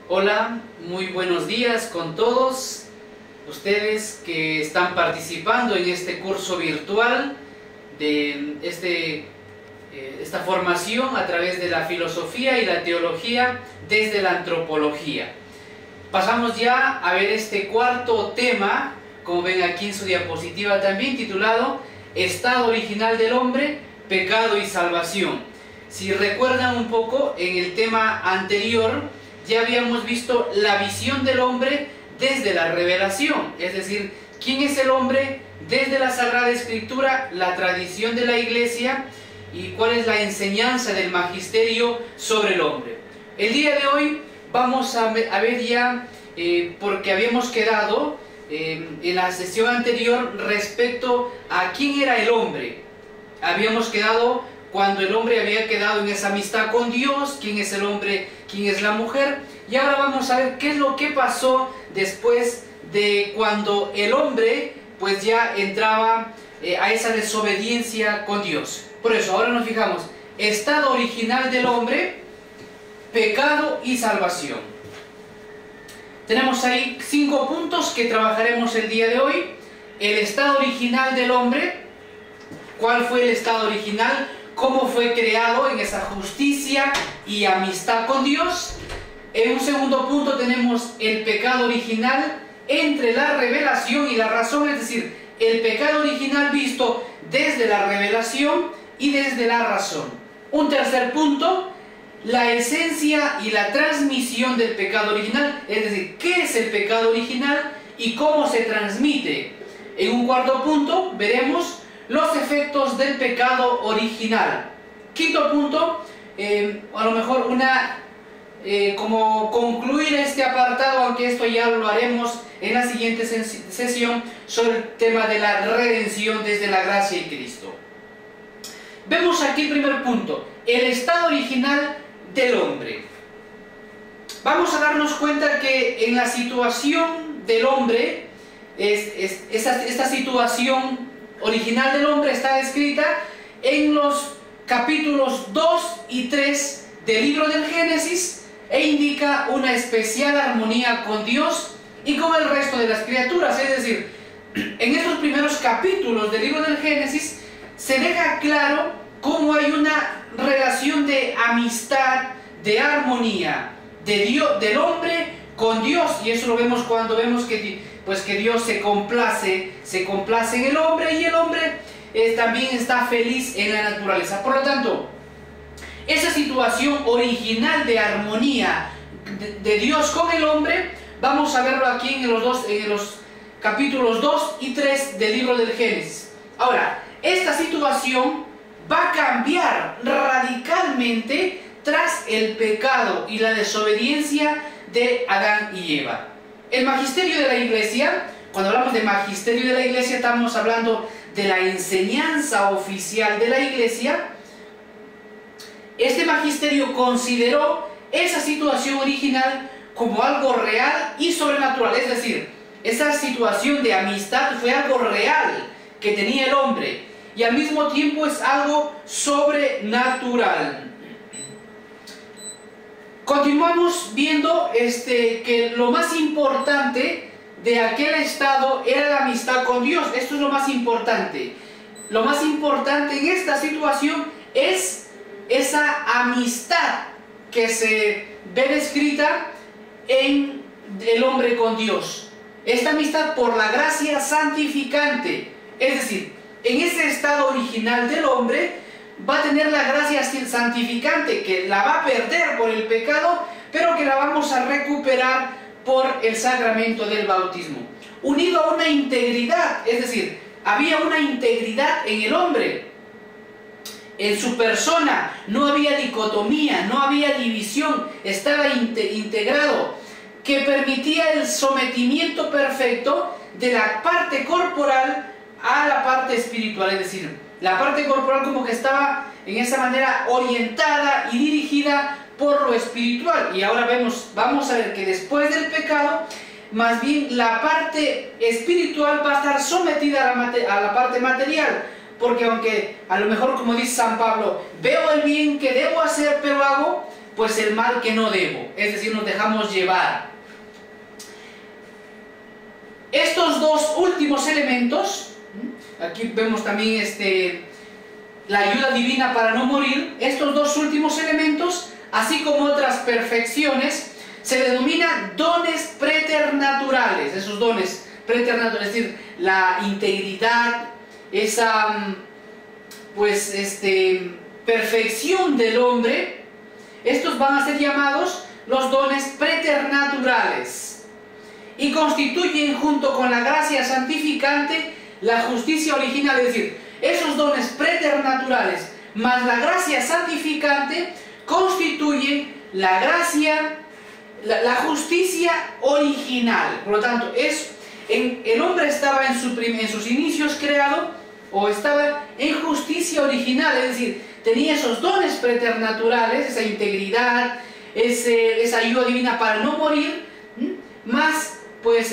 Hola, muy buenos días con todos ustedes que están participando en este curso virtual de esta formación a través de la filosofía y la teología desde la antropología. Pasamos ya a ver este cuarto tema, como ven aquí en su diapositiva también, titulado Estado original del hombre, pecado y salvación. Si recuerdan un poco, en el tema anterior ya habíamos visto la visión del hombre desde la revelación, es decir, quién es el hombre desde la Sagrada Escritura, la tradición de la Iglesia y cuál es la enseñanza del magisterio sobre el hombre. El día de hoy vamos a ver ya, porque habíamos quedado en la sesión anterior respecto a quién era el hombre. Habíamos quedado cuando el hombre había quedado en esa amistad con Dios, quién es el hombre, quién es la mujer, y ahora vamos a ver qué es lo que pasó después de cuando el hombre pues ya entraba a esa desobediencia con Dios. Por eso ahora nos fijamos, estado original del hombre, pecado y salvación. Tenemos ahí 5 puntos que trabajaremos el día de hoy. El estado original del hombre, cuál fue el estado original, cómo fue creado en esa justicia y amistad con Dios. En un segundo punto tenemos el pecado original entre la revelación y la razón, es decir, el pecado original visto desde la revelación y desde la razón. Un tercer punto, la esencia y la transmisión del pecado original, es decir, qué es el pecado original y cómo se transmite. En un cuarto punto veremos los efectos del pecado original. Quinto punto, a lo mejor como concluir este apartado, aunque esto ya lo haremos en la siguiente sesión, sobre el tema de la redención desde la gracia de Cristo. Vemos aquí el primer punto, el estado original del hombre. Vamos a darnos cuenta que en la situación del hombre, esta situación original del hombre está descrita en los capítulos 2 y 3 del libro del Génesis e indica una especial armonía con Dios y con el resto de las criaturas. Es decir, en estos primeros capítulos del libro del Génesis se deja claro cómo hay una relación de amistad, de armonía del hombre con Dios, y eso lo vemos cuando vemos que Dios se complace en el hombre, y el hombre también está feliz en la naturaleza. Por lo tanto, esa situación original de armonía de Dios con el hombre, vamos a verlo aquí en los capítulos 2 y 3 del libro del Génesis. Ahora, esta situación va a cambiar radicalmente tras el pecado y la desobediencia de Adán y Eva. El magisterio de la Iglesia, cuando hablamos de magisterio de la Iglesia, estamos hablando de la enseñanza oficial de la Iglesia. Este magisterio consideró esa situación original como algo real y sobrenatural, es decir, esa situación de amistad fue algo real que tenía el hombre y al mismo tiempo es algo sobrenatural. Continuamos viendo que lo más importante de aquel estado era la amistad con Dios. Esto es lo más importante. Lo más importante en esta situación es esa amistad que se ve descrita en el hombre con Dios. Esta amistad por la gracia santificante. Es decir, en ese estado original del hombre va a tener la gracia santificante, que la va a perder por el pecado, pero que la vamos a recuperar por el sacramento del bautismo. Unido a una integridad, es decir, había una integridad en el hombre. En su persona no había dicotomía, no había división, estaba integrado, que permitía el sometimiento perfecto de la parte corporal a la parte espiritual, es decir, la parte corporal como que estaba en esa manera orientada y dirigida por lo espiritual. Y ahora vamos a ver que después del pecado, más bien la parte espiritual va a estar sometida a la parte material. Porque aunque a lo mejor, como dice San Pablo, veo el bien que debo hacer, pero hago, pues el mal que no debo, es decir, nos dejamos llevar. Estos dos últimos elementos, aquí vemos también la ayuda divina para no morir, estos dos últimos elementos, así como otras perfecciones, se denominan dones preternaturales. Esos dones preternaturales, es decir, la integridad, esa perfección del hombre, estos van a ser llamados los dones preternaturales y constituyen, junto con la gracia santificante, la justicia original. Es decir, esos dones preternaturales más la gracia santificante constituyen la gracia, la justicia original. Por lo tanto, el hombre estaba en sus inicios creado, o estaba en justicia original, es decir, tenía esos dones preternaturales, esa integridad, esa ayuda divina para no morir, más pues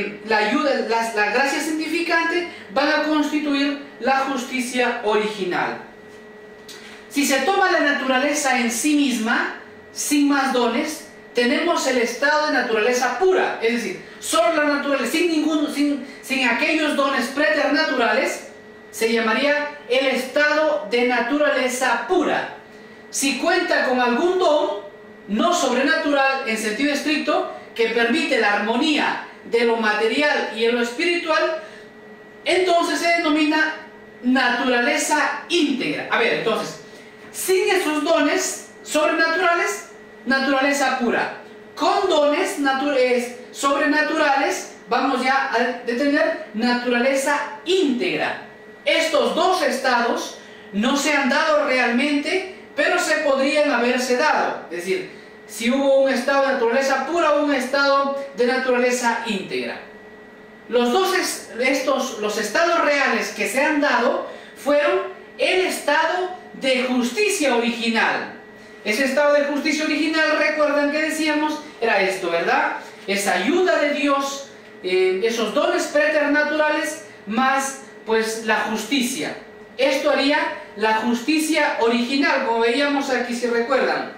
la gracia santificante van a constituir la justicia original. Si se toma la naturaleza en sí misma, sin más dones, tenemos el estado de naturaleza pura, es decir, solo la naturaleza, sin aquellos dones preternaturales, se llamaría el estado de naturaleza pura. Si cuenta con algún don no sobrenatural en sentido estricto, que permite la armonía de lo material y de lo espiritual, entonces se denomina naturaleza íntegra. A ver, entonces, sin esos dones sobrenaturales, naturaleza pura. Con dones sobrenaturales, vamos ya a detener naturaleza íntegra. Estos dos estados no se han dado realmente, pero se podrían haberse dado. Es decir, si hubo un estado de naturaleza pura o un estado de naturaleza íntegra. Los estados reales que se han dado fueron el estado de justicia original. Ese estado de justicia original, recuerdan que decíamos, era esto, ¿verdad? Esa ayuda de Dios, esos dones preternaturales, más pues la justicia. Esto haría la justicia original, como veíamos aquí, si recuerdan.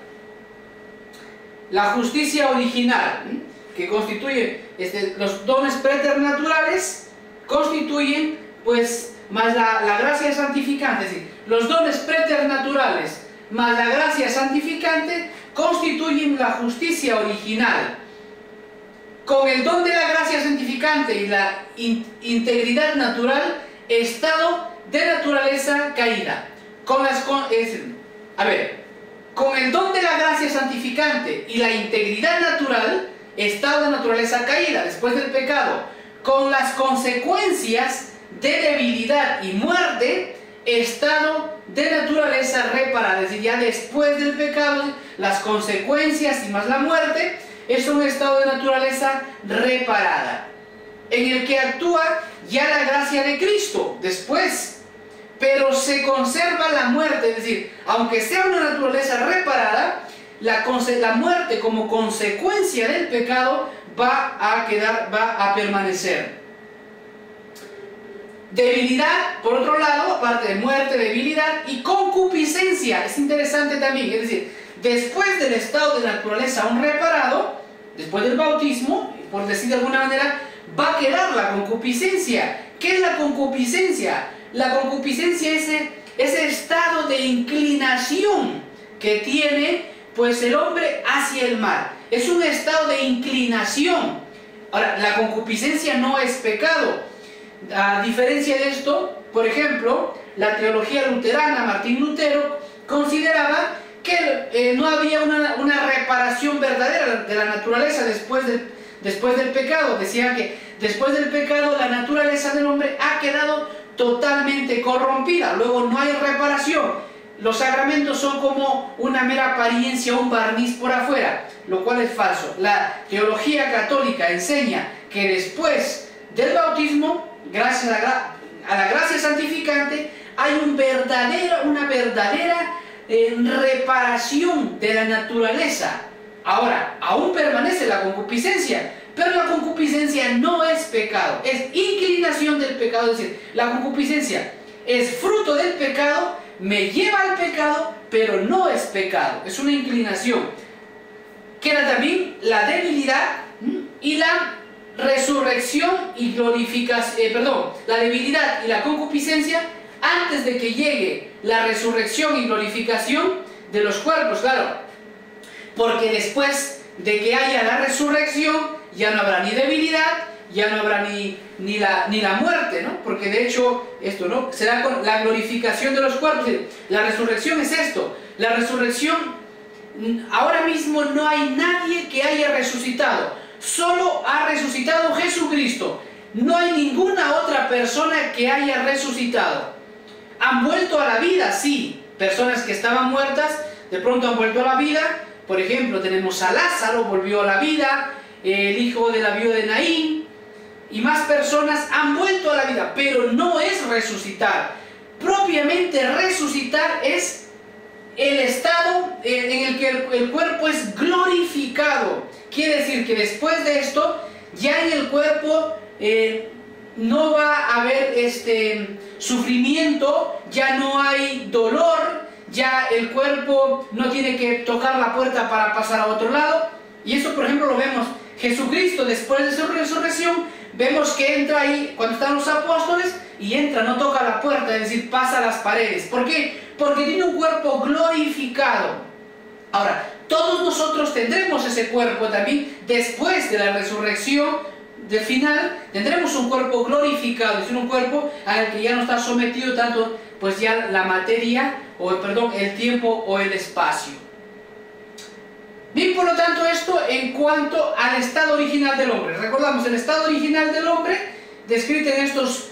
La justicia original, que constituye los dones preternaturales, constituyen pues más la gracia santificante. Es decir, los dones preternaturales más la gracia santificante constituyen la justicia original. Con el don de la gracia santificante y la integridad natural, estado de naturaleza caída. Con el don de la gracia santificante y la integridad natural, estado de naturaleza caída, después del pecado, con las consecuencias de debilidad y muerte, estado de naturaleza reparada. Es decir, ya después del pecado, las consecuencias y más la muerte, es un estado de naturaleza reparada, en el que actúa ya la gracia de Cristo después, pero se conserva la muerte. Es decir, aunque sea una naturaleza reparada, la muerte como consecuencia del pecado va a permanecer. Debilidad, por otro lado, aparte de muerte, debilidad y concupiscencia, es interesante también. Es decir, después del estado de naturaleza aún reparado, después del bautismo, por decir de alguna manera, va a quedar la concupiscencia. ¿Qué es la concupiscencia? La concupiscencia es ese estado de inclinación que tiene pues el hombre hacia el mal. Es un estado de inclinación. Ahora, la concupiscencia no es pecado. A diferencia de esto, por ejemplo, la teología luterana, Martín Lutero, consideraba que no había una reparación verdadera de la naturaleza después del pecado. Decía que después del pecado la naturaleza del hombre ha quedado totalmente corrompida, luego no hay reparación. Los sacramentos son como una mera apariencia, un barniz por afuera, lo cual es falso. La teología católica enseña que después del bautismo, gracias a la gracia santificante, hay una verdadera reparación de la naturaleza. Ahora, aún permanece la concupiscencia, pero la concupiscencia no es pecado, es inclinación del pecado. Es decir, la concupiscencia es fruto del pecado, me lleva al pecado, pero no es pecado, es una inclinación. Queda también la debilidad y la resurrección y glorificación, la debilidad y la concupiscencia antes de que llegue la resurrección y glorificación de los cuerpos, claro, porque después de que haya la resurrección ya no habrá ni debilidad, ya no habrá ni la muerte, ¿no? Porque de hecho esto, ¿no?, será con la glorificación de los cuerpos. La resurrección es esto, la resurrección, ahora mismo no hay nadie que haya resucitado, solo ha resucitado Jesucristo, no hay ninguna otra persona que haya resucitado. Han vuelto a la vida, sí, personas que estaban muertas, de pronto han vuelto a la vida. Por ejemplo, tenemos a Lázaro, volvió a la vida, el hijo de la viuda de Naín, y más personas han vuelto a la vida, pero no es resucitar. Propiamente resucitar es el estado en el que el cuerpo es glorificado. Quiere decir que después de esto, ya en el cuerpo no va a haber sufrimiento, ya no hay dolor, ya el cuerpo no tiene que tocar la puerta para pasar a otro lado. Y eso, por ejemplo, lo vemos Jesucristo después de su resurrección. Vemos que entra ahí cuando están los apóstoles y entra, no toca la puerta, es decir, pasa las paredes. ¿Por qué? Porque tiene un cuerpo glorificado. Ahora, todos nosotros tendremos ese cuerpo también después de la resurrección de final. Tendremos un cuerpo glorificado, es decir, un cuerpo al que ya no está sometido tanto, pues ya la materia, el tiempo o el espacio. Bien, por lo tanto, esto en cuanto al estado original del hombre. Recordamos, el estado original del hombre, descrito en estos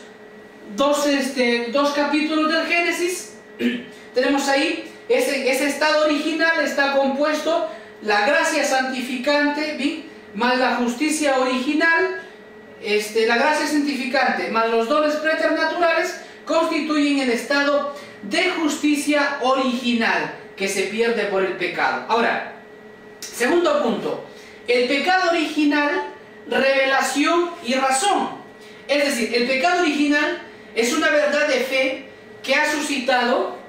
dos capítulos del Génesis. Tenemos ahí, ese estado original está compuesto, la gracia santificante, ¿bien?, más la justicia original, la gracia santificante, más los dones preternaturales, constituyen el estado de justicia original, que se pierde por el pecado. Ahora, segundo punto, el pecado original, revelación y razón. Es decir, el pecado original es una verdad de fe que ha suscitado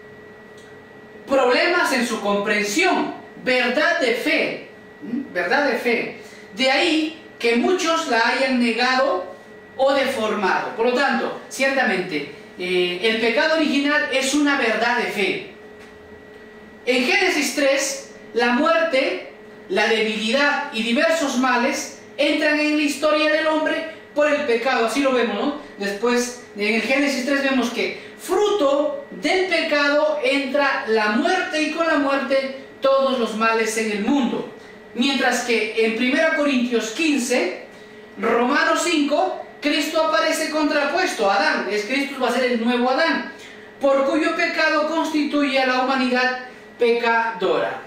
problemas en su comprensión. Verdad de fe, verdad de fe. De ahí que muchos la hayan negado o deformado. Por lo tanto, ciertamente, el pecado original es una verdad de fe. En Génesis 3, la muerte, la debilidad y diversos males entran en la historia del hombre por el pecado. Así lo vemos, ¿no? Después, en el Génesis 3 vemos que fruto del pecado entra la muerte, y con la muerte todos los males en el mundo. Mientras que en 1 Corintios 15, Romanos 5, Cristo aparece contrapuesto a Adán. Cristo va a ser el nuevo Adán, por cuyo pecado constituye a la humanidad pecadora.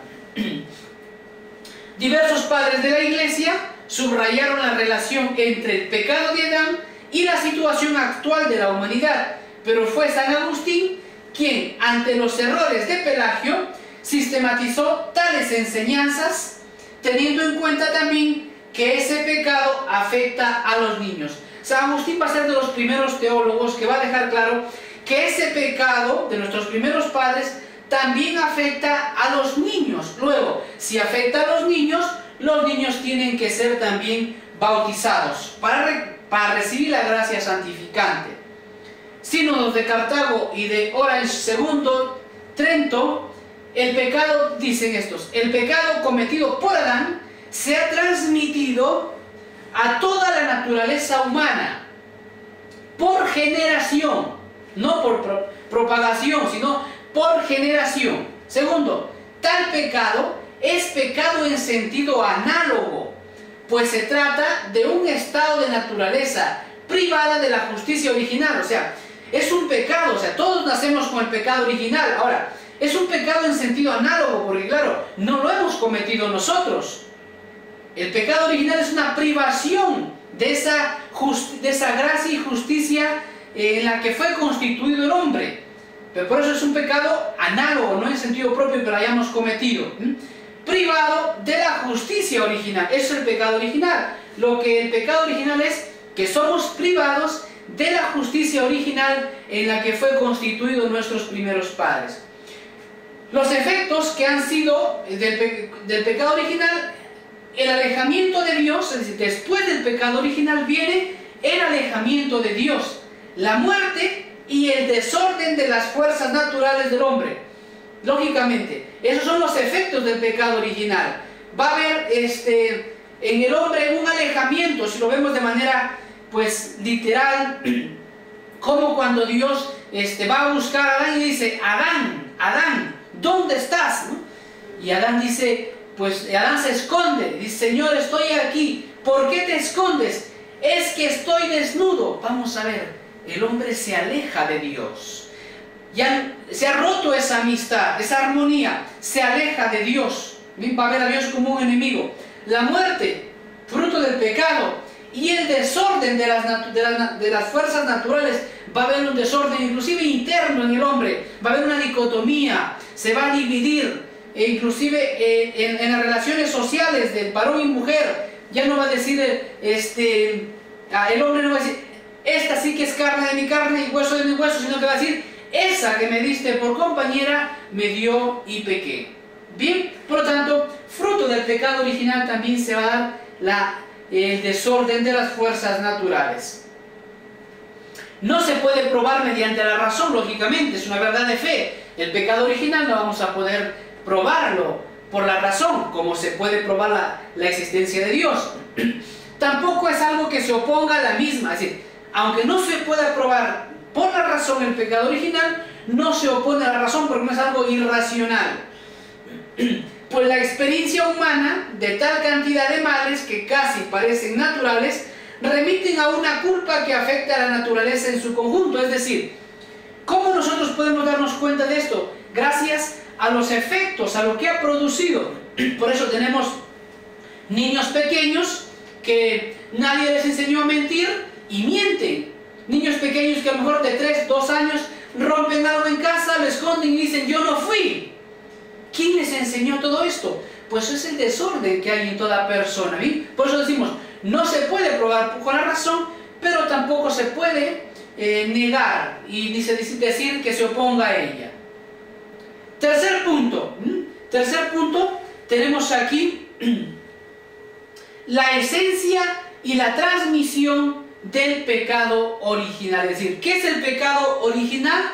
Diversos padres de la Iglesia subrayaron la relación entre el pecado de Adán y la situación actual de la humanidad, pero fue San Agustín quien, ante los errores de Pelagio, sistematizó tales enseñanzas, teniendo en cuenta también que ese pecado afecta a los niños. San Agustín va a ser de los primeros teólogos que va a dejar claro que ese pecado de nuestros primeros padres también afecta a los niños. Luego, si afecta a los niños tienen que ser también bautizados para recibir la gracia santificante. Sínodos de Cartago y de Orange II, Trento, el pecado, dicen estos, el pecado cometido por Adán se ha transmitido a toda la naturaleza humana por generación, no por propagación, sino por generación. Segundo, tal pecado es pecado en sentido análogo, pues se trata de un estado de naturaleza privada de la justicia original. O sea, es un pecado, o sea, todos nacemos con el pecado original. Ahora, es un pecado en sentido análogo, porque claro, no lo hemos cometido nosotros. El pecado original es una privación de esa gracia y justicia en la que fue constituido el hombre. Pero por eso es un pecado análogo, no en sentido propio que lo hayamos cometido. Privado de la justicia original. Eso es el pecado original. Lo que el pecado original es que somos privados de la justicia original en la que fue constituido nuestros primeros padres. Los efectos que han sido del pecado original, el alejamiento de Dios, es decir, después del pecado original viene el alejamiento de Dios, la muerte y el desorden de las fuerzas naturales del hombre. Lógicamente, esos son los efectos del pecado original. Va a haber en el hombre un alejamiento, si lo vemos de manera pues literal, como cuando Dios va a buscar a Adán y dice: Adán, Adán, ¿dónde estás? ¿No? Y Adán dice, pues Adán se esconde, dice: Señor, estoy aquí. ¿Por qué te escondes? Es que estoy desnudo. Vamos a ver, el hombre se aleja de Dios. Ya se ha roto esa amistad, esa armonía, se aleja de Dios. Va a ver a Dios como un enemigo. La muerte, fruto del pecado, y el desorden de las fuerzas naturales. Va a haber un desorden inclusive interno en el hombre, va a haber una dicotomía, se va a dividir, e inclusive en las relaciones sociales del varón y mujer. Ya no va a decir el hombre no va a decir: esta sí que es carne de mi carne y hueso de mi hueso, sino que va a decir: esa que me diste por compañera me dio y pequé. Bien, por lo tanto, fruto del pecado original también se va a dar el desorden de las fuerzas naturales. No se puede probar mediante la razón, lógicamente, es una verdad de fe. El pecado original no vamos a poder probarlo por la razón, como se puede probar la existencia de Dios. Tampoco es algo que se oponga a la misma, es decir, aunque no se pueda probar por la razón el pecado original, no se opone a la razón porque no es algo irracional. Pues la experiencia humana de tal cantidad de males que casi parecen naturales remiten a una culpa que afecta a la naturaleza en su conjunto. Es decir, ¿cómo nosotros podemos darnos cuenta de esto? Gracias a los efectos, a lo que ha producido. Por eso tenemos niños pequeños que nadie les enseñó a mentir y mienten. Niños pequeños que a lo mejor de 3, 2 años rompen algo en casa, lo esconden y dicen: yo no fui. ¿Quién les enseñó todo esto? Pues es el desorden que hay en toda persona. ¿Bien? Por eso decimos, no se puede probar con la razón, pero tampoco se puede negar y ni decir que se oponga a ella. Tercer punto. Tercer punto, tenemos aquí la esencia y la transmisión del pecado original. Es decir, ¿qué es el pecado original?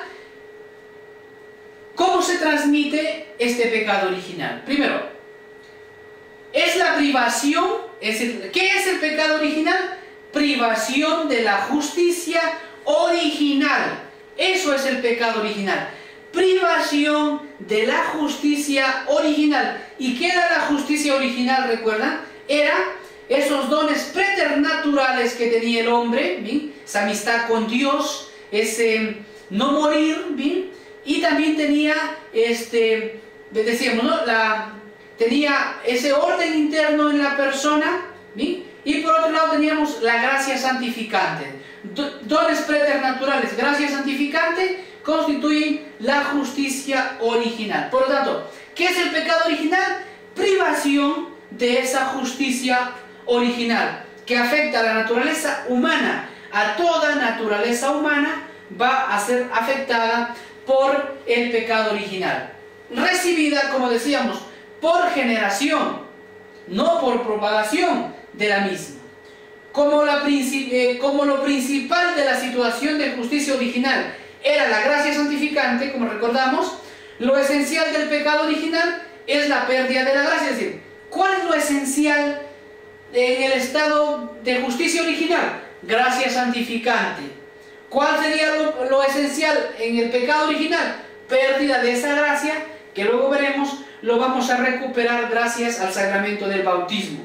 ¿Cómo se transmite este pecado original? Primero, es la privación, es decir, ¿qué es el pecado original? Privación de la justicia original. Eso es el pecado original. Privación de la justicia original. ¿Y qué era la justicia original? ¿Recuerdan? Era esos dones preternaturales que tenía el hombre, ¿bien? Esa amistad con Dios, ese no morir, ¿bien? Y también tenía, decíamos, ¿no? Tenía ese orden interno en la persona, ¿bien? Y por otro lado teníamos la gracia santificante. Dones preternaturales, gracia santificante, constituyen la justicia original. Por lo tanto, ¿qué es el pecado original? Privación de esa justicia original, que afecta a la naturaleza humana. A toda naturaleza humana va a ser afectada por el pecado original, recibida, como decíamos, por generación, no por propagación de la misma. Como lo principal de la situación de justicia original era la gracia santificante, como recordamos, lo esencial del pecado original es la pérdida de la gracia. Es decir, ¿cuál es lo esencial en el estado de justicia original? Gracia santificante. ¿Cuál sería lo esencial en el pecado original? Pérdida de esa gracia, que luego veremos, lo vamos a recuperar gracias al sacramento del bautismo.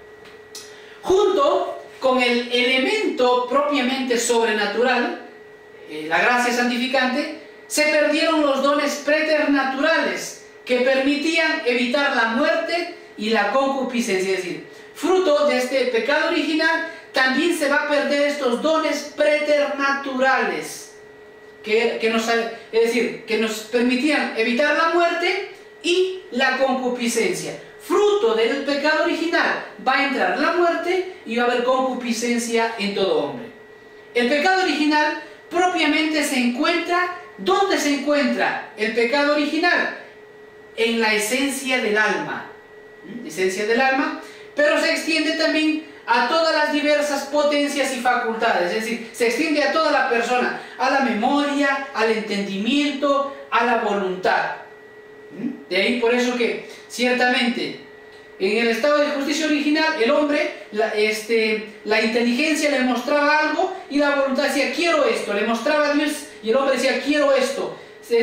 Junto con el elemento propiamente sobrenatural, la gracia santificante, se perdieron los dones preternaturales que permitían evitar la muerte y la concupiscencia. Es decir, fruto de este pecado original, también se va a perder estos dones preternaturales que nos permitían evitar la muerte y la concupiscencia. Fruto del pecado original va a entrar la muerte y va a haber concupiscencia en todo hombre. El pecado original propiamente se encuentra, ¿dónde se encuentra el pecado original? En la esencia del alma. Esencia del alma, pero se extiende también a todas las diversas potencias y facultades, es decir, se extiende a toda la persona, a la memoria, al entendimiento, a la voluntad. De ahí por eso que ciertamente en el estado de justicia original el hombre, la inteligencia le mostraba algo y la voluntad decía quiero esto, le mostraba a Dios y el hombre decía quiero esto,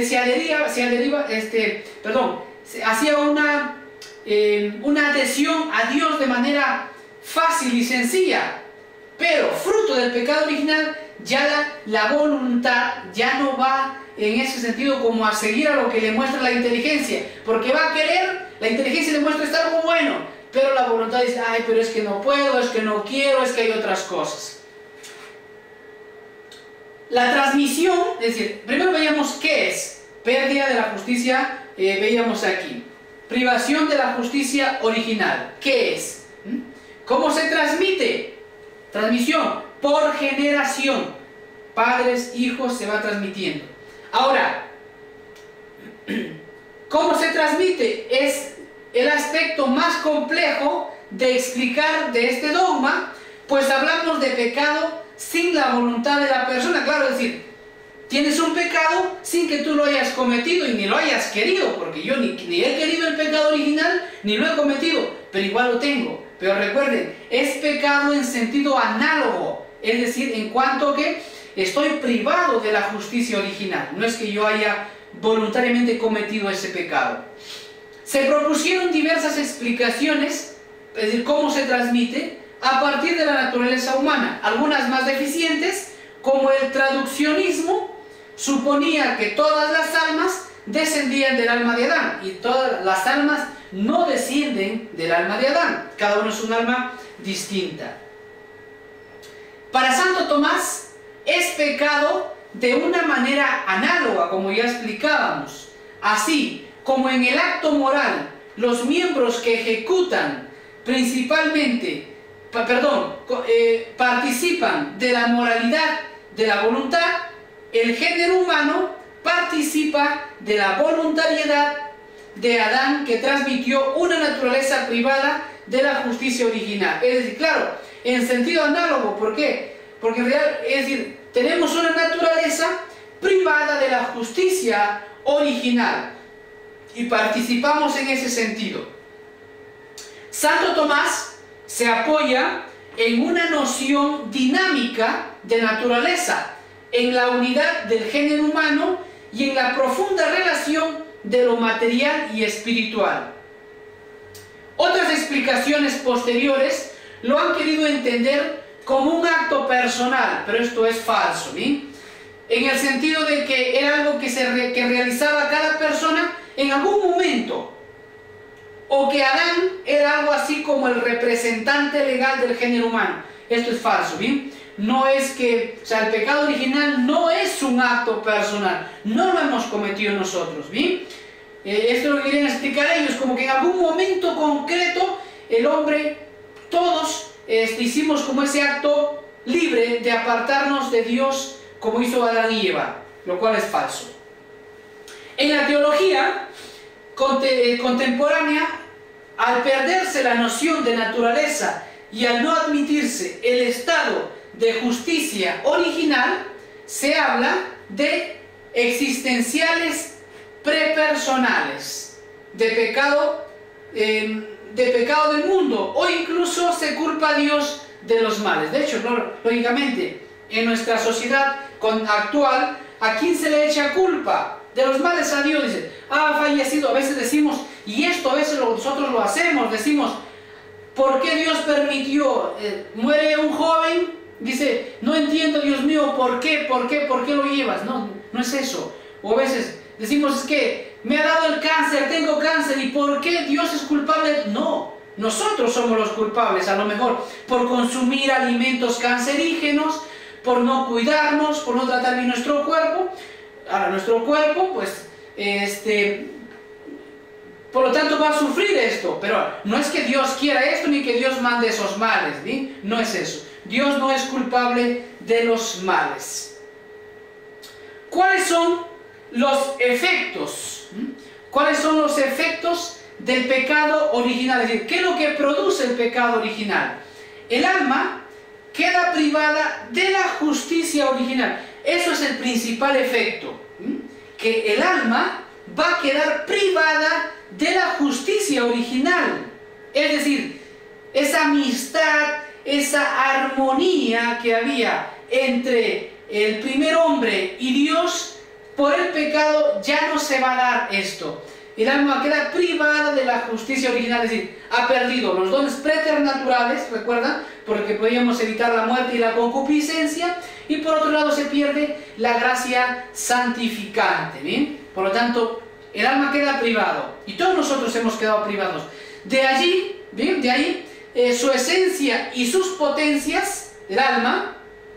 hacía una adhesión a Dios de manera fácil y sencilla, pero fruto del pecado original ya la voluntad ya no va en ese sentido como a seguir a lo que le muestra la inteligencia, porque va a querer, la inteligencia le muestra está algo bueno, pero la voluntad dice, ay, pero es que no puedo, es que no quiero, es que hay otras cosas. La transmisión, es decir, primero veíamos qué es pérdida de la justicia, veíamos aquí, privación de la justicia original, ¿qué es? ¿Cómo se transmite? Transmisión por generación. Padres, hijos, se va transmitiendo. Ahora, ¿cómo se transmite? Es el aspecto más complejo de explicar de este dogma, pues hablamos de pecado sin la voluntad de la persona. Claro, es decir, tienes un pecado sin que tú lo hayas cometido y ni lo hayas querido, porque yo ni he querido el pecado original, ni lo he cometido, pero igual lo tengo. Pero recuerden, es pecado en sentido análogo, es decir, en cuanto que estoy privado de la justicia original. No es que yo haya voluntariamente cometido ese pecado. Se propusieron diversas explicaciones, es decir, cómo se transmite, a partir de la naturaleza humana. Algunas más deficientes, como el traduccionismo, suponía que todas las almas descendían del alma de Adán, y todas las almas no descienden del alma de Adán, cada uno es un alma distinta. Para Santo Tomás es pecado de una manera análoga, como ya explicábamos, así como en el acto moral los miembros que ejecutan participan de la moralidad de la voluntad, el género humano participa de la voluntariedad de Adán, que transmitió una naturaleza privada de la justicia original. Es decir, claro, en sentido análogo. ¿Por qué? Porque es decir, tenemos una naturaleza privada de la justicia original y participamos en ese sentido. Santo Tomás se apoya en una noción dinámica de naturaleza, en la unidad del género humano y en la profunda relación de lo material y espiritual. Otras explicaciones posteriores lo han querido entender como un acto personal, pero esto es falso, ¿sí? En el sentido de que era algo que realizaba cada persona en algún momento, o que Adán era algo así como el representante legal del género humano. Esto es falso, ¿bien? No es que, o sea, el pecado original no es un acto personal, no lo hemos cometido nosotros, ¿bien? Esto lo querían explicar ellos, como que en algún momento concreto el hombre, todos hicimos como ese acto libre de apartarnos de Dios, como hizo Adán y Eva, lo cual es falso. En la teología contemporánea, al perderse la noción de naturaleza y al no admitirse el estado de justicia original, se habla de existenciales prepersonales, de pecado del mundo, o incluso se culpa a Dios de los males. De hecho, lógicamente, en nuestra sociedad actual, ¿a quién se le echa culpa? De los males a Dios. Dice, ha fallecido. A veces decimos, y esto a veces nosotros lo hacemos, decimos, ¿por qué Dios permitió? Muere un joven, dice, no entiendo, Dios mío, ¿por qué lo llevas? No, no es eso. O a veces decimos, es que me ha dado el cáncer, tengo cáncer, ¿y por qué Dios es culpable? No, nosotros somos los culpables, a lo mejor, por consumir alimentos cancerígenos, por no cuidarnos, por no tratar bien nuestro cuerpo. Ahora, nuestro cuerpo, pues, Por lo tanto va a sufrir esto, pero no es que Dios quiera esto ni que Dios mande esos males, ¿sí? No es eso. Dios no es culpable de los males. ¿Cuáles son los efectos? ¿Cuáles son los efectos del pecado original? Es decir, ¿qué es lo que produce el pecado original? El alma queda privada de la justicia original. Eso es el principal efecto. Que el alma va a quedar privada de la justicia original. Es decir, esa amistad, esa armonía que había entre el primer hombre y Dios, por el pecado ya no se va a dar esto. El alma queda privada de la justicia original, es decir, ha perdido los dones preternaturales, ¿recuerdan? Porque podíamos evitar la muerte y la concupiscencia, y por otro lado se pierde la gracia santificante, ¿bien? Por lo tanto, el alma queda privado, y todos nosotros hemos quedado privados. De allí, ¿bien? De ahí, su esencia y sus potencias, el alma,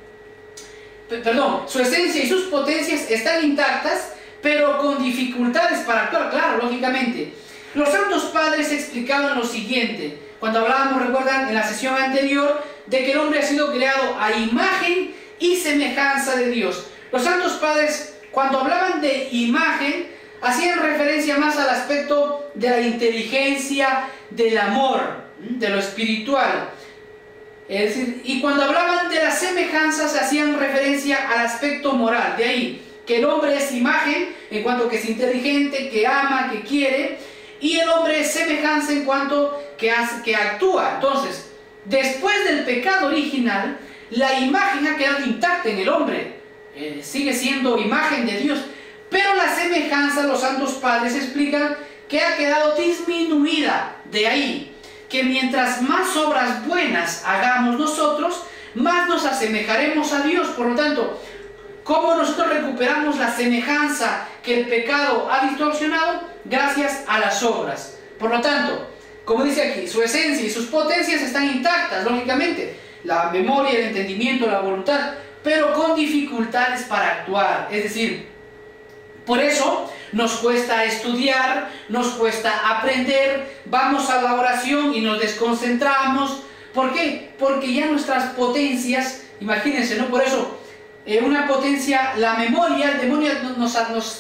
su esencia y sus potencias están intactas, pero con dificultades para actuar, claro, lógicamente. Los santos padres explicaban lo siguiente, cuando hablábamos, recuerdan, en la sesión anterior, de que el hombre ha sido creado a imagen y semejanza de Dios. Los santos padres, cuando hablaban de imagen, hacían referencia más al aspecto de la inteligencia, del amor, de lo espiritual. Es decir, y cuando hablaban de las semejanzas, hacían referencia al aspecto moral. De ahí que el hombre es imagen en cuanto que es inteligente, que ama, que quiere, y el hombre es semejanza en cuanto que actúa. Entonces, después del pecado original, la imagen ha quedado intacta en el hombre, sigue siendo imagen de Dios, pero la semejanza, los santos padres explican que ha quedado disminuida. De ahí que mientras más obras buenas hagamos nosotros, más nos asemejaremos a Dios. Por lo tanto, ¿cómo nosotros recuperamos la semejanza que el pecado ha distorsionado? Gracias a las obras. Por lo tanto, como dice aquí, su esencia y sus potencias están intactas, lógicamente. La memoria, el entendimiento, la voluntad, pero con dificultades para actuar. Es decir, por eso nos cuesta estudiar, nos cuesta aprender, vamos a la oración y nos desconcentramos. ¿Por qué? Porque ya nuestras potencias, imagínense, ¿no? Por eso, una potencia, la memoria, el demonio nos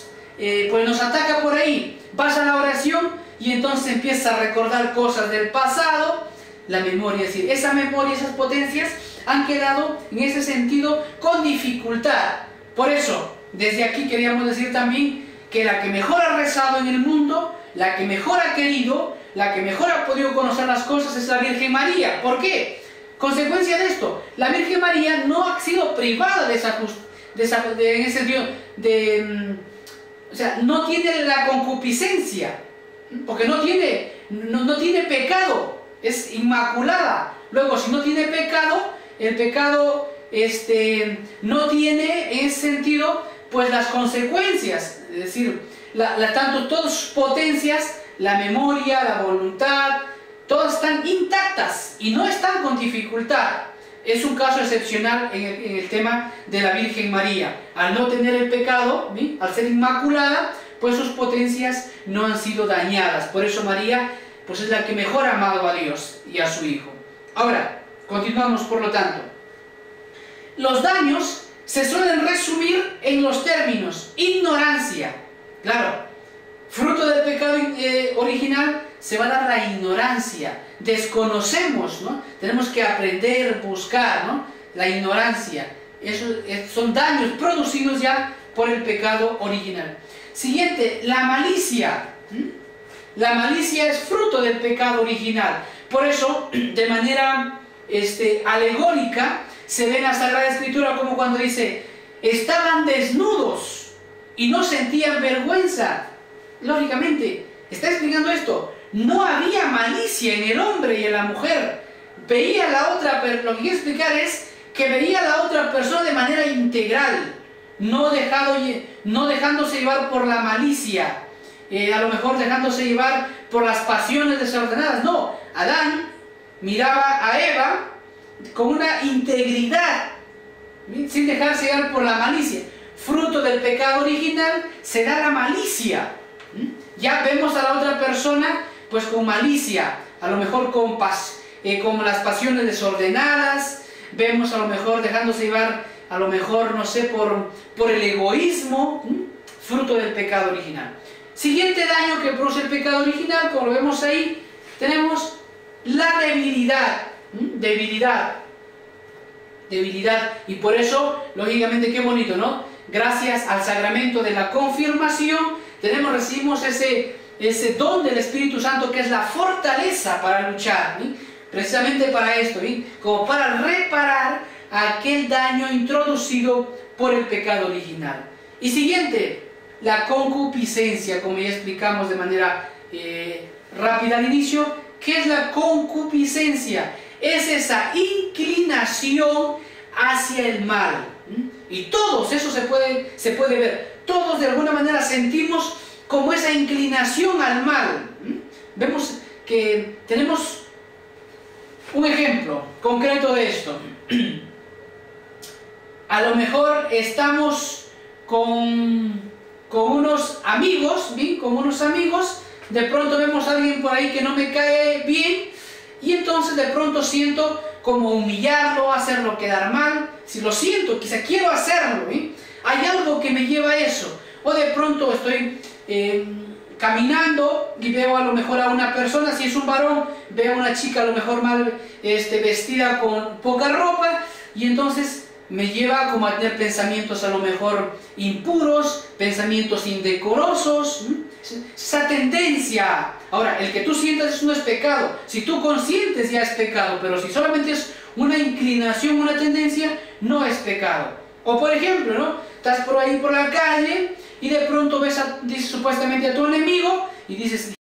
ataca por ahí. Vas a la oración y entonces empiezas a recordar cosas del pasado. La memoria, es decir, esa memoria, esas potencias han quedado en ese sentido con dificultad. Por eso, desde aquí queríamos decir también que la que mejor ha rezado en el mundo, la que mejor ha querido, la que mejor ha podido conocer las cosas es la Virgen María. ¿Por qué? Consecuencia de esto, la Virgen María no ha sido privada de esa en ese sentido o sea, no tiene la concupiscencia, porque no tiene pecado, es inmaculada. Luego, si no tiene pecado, el pecado no tiene en ese sentido pues las consecuencias, es decir, tanto todas sus potencias, la memoria, la voluntad, todas están intactas y no están con dificultad. Es un caso excepcional en el tema de la Virgen María. Al no tener el pecado, ¿sí?, al ser inmaculada, pues sus potencias no han sido dañadas. Por eso María pues es la que mejor ha amado a Dios y a su Hijo. Ahora, continuamos por lo tanto. Los daños se suelen resumir en los términos ignorancia. Claro, fruto del pecado original se va a dar la ignorancia. Desconocemos, ¿no? Tenemos que aprender, buscar, ¿no? La ignorancia. Son daños producidos ya por el pecado original. Siguiente, la malicia. La malicia es fruto del pecado original. Por eso, de manera alegórica, se ve en la Sagrada Escritura como cuando dice, estaban desnudos y no sentían vergüenza. Lógicamente, está explicando esto. No había malicia en el hombre y en la mujer. Veía la otra, lo que quiero explicar es que veía a la otra persona de manera integral, no dejándose llevar por la malicia, a lo mejor dejándose llevar por las pasiones desordenadas. No, Adán miraba a Eva con una integridad, sin dejarse llevar por la malicia. Fruto del pecado original se da la malicia. Ya vemos a la otra persona pues con malicia, a lo mejor con las pasiones desordenadas, vemos a lo mejor dejándose llevar, a lo mejor, no sé, por el egoísmo, fruto del pecado original. Siguiente daño que produce el pecado original, como lo vemos ahí, tenemos la debilidad, debilidad, y por eso, lógicamente, qué bonito, ¿no? Gracias al sacramento de la confirmación, recibimos ese don del Espíritu Santo, que es la fortaleza para luchar, ¿sí? Precisamente para esto, ¿sí? Como para reparar aquel daño introducido por el pecado original. Y siguiente, la concupiscencia, como ya explicamos de manera rápida al inicio. ¿Qué es la concupiscencia? Es esa inclinación hacia el mal. Y todos, eso se puede ver, todos de alguna manera sentimos como esa inclinación al mal. Vemos que tenemos un ejemplo concreto de esto. A lo mejor estamos con unos amigos, ¿sí? Con unos amigos, de pronto vemos a alguien por ahí que no me cae bien, y entonces de pronto siento como humillarlo, hacerlo quedar mal. Si lo siento, quizá quiero hacerlo, ¿sí? Hay algo que me lleva a eso. O de pronto estoy caminando y veo a lo mejor a una persona, si es un varón, veo a una chica a lo mejor mal vestida con poca ropa, y entonces me lleva como a tener pensamientos a lo mejor impuros, pensamientos indecorosos, esa tendencia. Ahora, el que tú sientas no es pecado, si tú consientes ya es pecado, pero si solamente es una inclinación, una tendencia, no es pecado. O por ejemplo, ¿no? Estás por ahí por la calle y de pronto dices supuestamente a tu enemigo y dices: